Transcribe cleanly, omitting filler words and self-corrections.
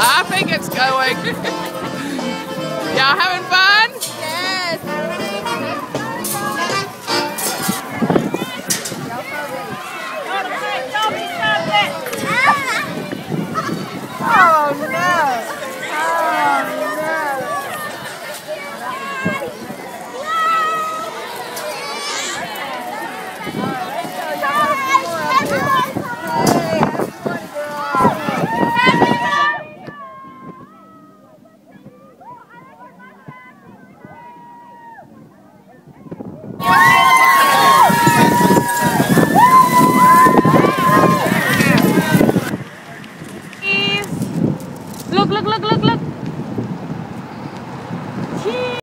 I think it's going. Y'all having fun? Yes. Oh no. Look, look, look, look, look.